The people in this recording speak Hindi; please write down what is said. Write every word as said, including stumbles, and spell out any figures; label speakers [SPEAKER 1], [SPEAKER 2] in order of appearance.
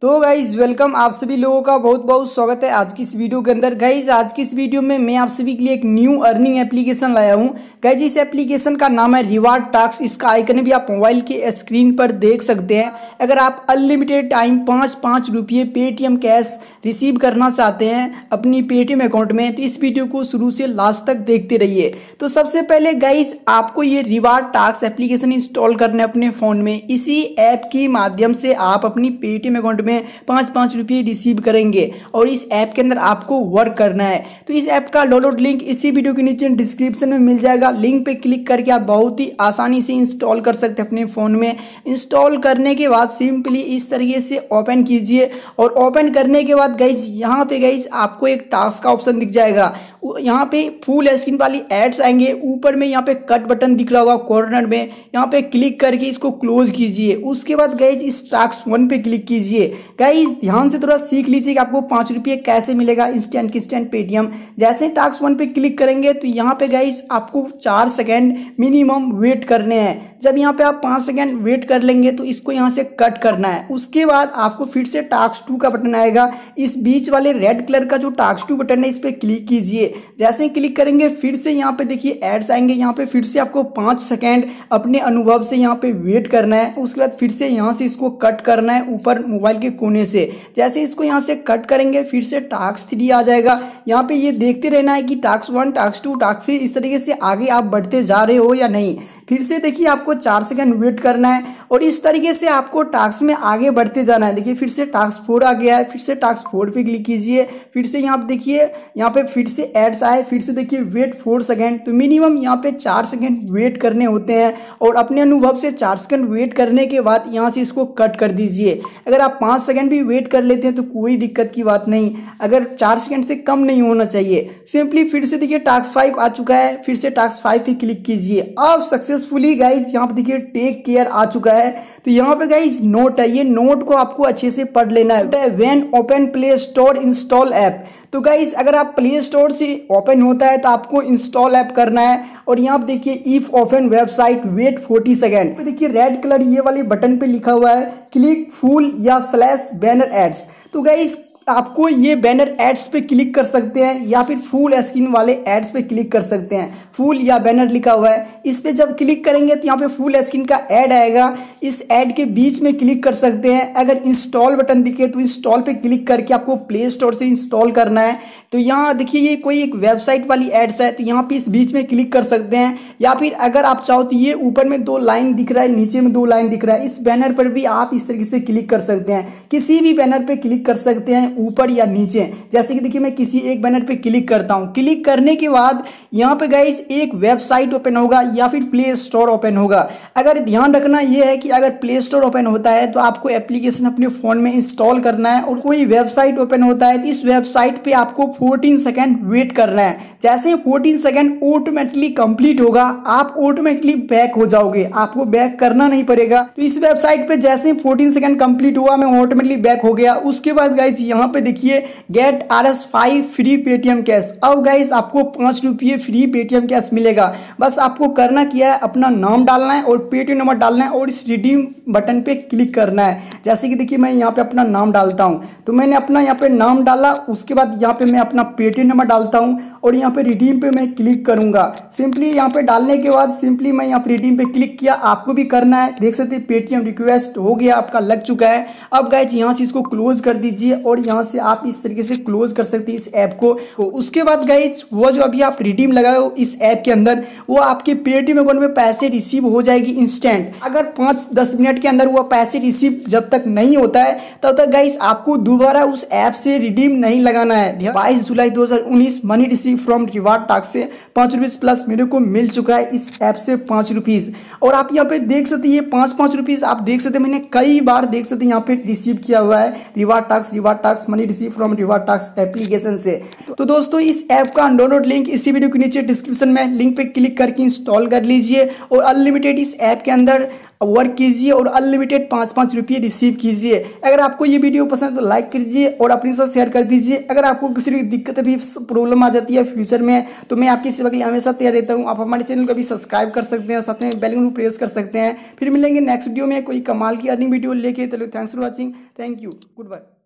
[SPEAKER 1] तो गाइज वेलकम, आप सभी लोगों का बहुत बहुत स्वागत है आज की इस वीडियो के अंदर। गाइज आज की इस वीडियो में मैं आप सभी के लिए एक न्यू अर्निंग एप्लीकेशन लाया हूं। गाइज इस एप्लीकेशन का नाम है रिवार्ड टास्क। इसका आइकन भी आप मोबाइल के स्क्रीन पर देख सकते हैं। अगर आप अनलिमिटेड टाइम पाँच पाँच रुपये पेटीएम कैश रिसीव करना चाहते हैं अपनी पेटीएम अकाउंट में, तो इस वीडियो को शुरू से लास्ट तक देखते रहिए। तो सबसे पहले गाइज आपको ये रिवार्ड टास्क एप्लीकेशन इंस्टॉल करना है अपने फ़ोन में। इसी ऐप के माध्यम से आप अपनी पेटीएम अकाउंट में पाँच पाँच रुपये रिसीव करेंगे और इस ऐप के अंदर आपको वर्क करना है। तो इस ऐप का डाउनलोड लिंक इसी वीडियो के नीचे डिस्क्रिप्शन में मिल जाएगा। लिंक पे क्लिक करके आप बहुत ही आसानी से इंस्टॉल कर सकते हैं अपने फ़ोन में। इंस्टॉल करने के बाद सिंपली इस तरीके से ओपन कीजिए और ओपन करने के बाद गाइज यहाँ पे गाइज आपको एक टास्क का ऑप्शन दिख जाएगा। यहाँ पे फुल स्क्रीन वाली एड्स आएंगे। ऊपर में यहाँ पे कट बटन दिख रहा होगा कॉर्नर में, यहाँ पे क्लिक करके इसको क्लोज कीजिए। उसके बाद गाइज इस टास्क वन पे क्लिक कीजिए। गाइज ध्यान से थोड़ा सीख लीजिए कि आपको पाँच रुपये कैसे मिलेगा इंस्टेंट इंस्टेंट पेटीएम। जैसे टास्क वन पे क्लिक करेंगे तो यहाँ पे गाइज आपको चार सेकेंड मिनिमम वेट करने हैं। जब यहाँ पे आप पाँच सेकेंड वेट कर लेंगे तो इसको यहाँ से कट करना है। उसके बाद आपको फिर से टास्क टू का बटन आएगा। इस बीच वाले रेड कलर का जो टास्क टू बटन है इस पर क्लिक कीजिए। जैसे ही क्लिक करेंगे फिर से यहाँ पे देखिए एड्स आएंगे। यहाँ पे फिर से आपको पाँच सेकेंड अपने अनुभव से यहाँ पे वेट करना है। उसके बाद फिर से यहाँ से इसको कट करना है ऊपर मोबाइल के कोने से। जैसे इसको यहाँ से कट करेंगे फिर से टास्क थ्री आ जाएगा। यहाँ पे ये देखते रहना है कि task one task two task three इस तरीके से आगे आप बढ़ते जा रहे हो या नहीं। फिर से देखिए आपको चार सेकेंड वेट करना है और इस तरीके से आपको टास्क में आगे बढ़ते जाना है। देखिए फिर से टास्क फोर आ गया है। फिर से टास्क फोर पे क्लिक कीजिए। फिर से यहाँ पे देखिए यहाँ पे फिर से एड्स आए। फिर से देखिए वेट फोर सेकेंड। तो मिनिमम यहाँ पे चार सेकेंड वेट करने होते हैं और अपने अनुभव से चार सेकेंड वेट करने के बाद यहाँ से इसको कट कर दीजिए। अगर आप पाँच सेकेंड भी वेट कर लेते हैं तो कोई दिक्कत की बात नहीं, अगर चार सेकेंड से कम नहीं होना चाहिए। सिंपली फिर से देखिए टास्क फाइव आ चुका है। फिर से टास्क फाइव पे क्लिक कीजिए। अब सक्सेसफुली गाइस यहाँ पे देखिए टेक केयर आ चुका है। तो यहाँ पे गाइस नोट है, ये नोट को आपको अच्छे से पढ़ लेना है। When open Play Store install app. तो गाइस अगर आप प्ले स्टोर से ओपन होता है तो आपको इंस्टॉल ऐप करना है और यहाँ पे देखिए if open website wait forty second. तो देखिए रेड कलर ये वाले बटन पे लिखा हुआ है क्लिक फुल या स्लैश बैनर एड्स। तो गाइस आपको ये बैनर एड्स पे क्लिक कर सकते हैं या फिर फुल स्क्रीन वाले एड्स पे क्लिक कर सकते हैं। फुल या बैनर लिखा हुआ है, इस पे जब क्लिक करेंगे तो यहाँ पे फुल स्क्रीन का ऐड आएगा। इस ऐड के बीच में क्लिक कर सकते हैं। अगर इंस्टॉल बटन दिखे तो इंस्टॉल पे क्लिक करके आपको प्ले स्टोर से इंस्टॉल करना है। तो यहाँ देखिए ये कोई एक वेबसाइट वाली एड्स है, तो यहाँ पे इस बीच में क्लिक कर सकते हैं। या फिर अगर आप चाहो तो ये ऊपर में दो लाइन दिख रहा है, नीचे में दो लाइन दिख रहा है, इस बैनर पर भी आप इस तरीके से क्लिक कर सकते हैं। किसी भी बैनर पे क्लिक कर सकते हैं ऊपर या नीचे। जैसे कि देखिए मैं किसी एक बैनर पे क्लिक करता हूँ। क्लिक करने के बाद यहाँ पे गाइस एक वेबसाइट ओपन होगा या फिर प्ले स्टोर ओपन होगा। अगर ध्यान रखना ये है कि अगर प्ले स्टोर ओपन होता है तो आपको एप्लीकेशन अपने फोन में इंस्टॉल करना है और कोई वेबसाइट ओपन होता है तो इस वेबसाइट पे आपको फोर्टीन सेकेंड वेट करना है। जैसे फोर्टीन सेकेंड ऑटोमेटिकली कंप्लीट होगा आप ऑटोमेटिकली बैक हो जाओगे, आपको बैक करना नहीं पड़ेगा। तो इस वेबसाइट पे जैसे फोर्टीन सेकेंड कंप्लीट हुआ मैं ऑटोमेटिकली बैक हो गया। उसके बाद गाइस यहाँ पे देखिए get R S five free Paytm cash. अब गाइस आपको पाँच रुपये फ्री पेटीएम कैश मिलेगा। बस आपको करना क्या है, अपना नाम डालना है और पेटीएम नंबर डालना है और इस रिडीम बटन पे क्लिक करना है। जैसे कि देखिए मैं यहाँ पे अपना नाम डालता हूँ, तो मैंने अपना यहाँ पे नाम डाला। उसके बाद यहाँ पे मैं अपना पेटीएम नंबर डालता हूँ और यहाँ पे रिडीम पे मैं क्लिक करूंगा। सिंपली यहाँ पे डालने के बाद सिंपली मैं यहाँ पे रिडीम पे क्लिक किया। आपको भी करना है, देख सकते हैं पेटीएम रिक्वेस्ट हो गया, आपका लग चुका है। अब गाइस यहाँ से इसको क्लोज कर दीजिए और यहाँ से आप इस तरीके से क्लोज कर सकते हैं इस ऐप को। तो उसके बाद गाइस वो जो अभी आप रिडीम लगाए हो इस ऐप के अंदर वो आपके पेटीएम अकाउंट में पैसे रिसीव हो जाएगी इंस्टेंट। अगर पाँच दस मिनट के अंदर वो पैसे रिसीव जब तक नहीं होता है तब तक गाइस आपको दोबारा उस ऐप से रिडीम नहीं लगाना है। बाईस जुलाई दो हजार उन्नीस money receive from reward task से पाँच रुपीज प्लस मेरे को मिल चुका है इस ऐप से पाँच रुपीज। और आप यहाँ पे देख सकते हैं ये पाँच पाँच रुपीज आप देख सकते हैं मैंने कई बार देख सकते हैं यहाँ पे रिसीव किया हुआ है reward task reward task money receive from reward task application से। तो दोस्तों इस ऐप का डाउनलोड लिंक इसी वीडियो के नीचे डिस्क्रिप्शन में लिंक पे क्लिक करके इंस्टॉल कर लीजिए और अनलिमिटेड इस ऐप के अंदर वर्क कीजिए और अनलिमिटेड पाँच पाँच रुपये रिसीव कीजिए। अगर आपको ये वीडियो पसंद है तो लाइक कीजिए और अपने साथ शेयर कर दीजिए। अगर आपको किसी भी दिक्कत भी प्रॉब्लम आ जाती है फ्यूचर में तो मैं आपकी सेवा के लिए हमेशा तैयार रहता हूँ। आप हमारे चैनल को भी सब्सक्राइब कर सकते हैं, साथ में बेल आइकन को प्रेस कर सकते हैं। फिर मिलेंगे नेक्स्ट वीडियो में कोई कमाल की अर्निंग वीडियो लेके। चलो thanks for watching, thank you, good bye.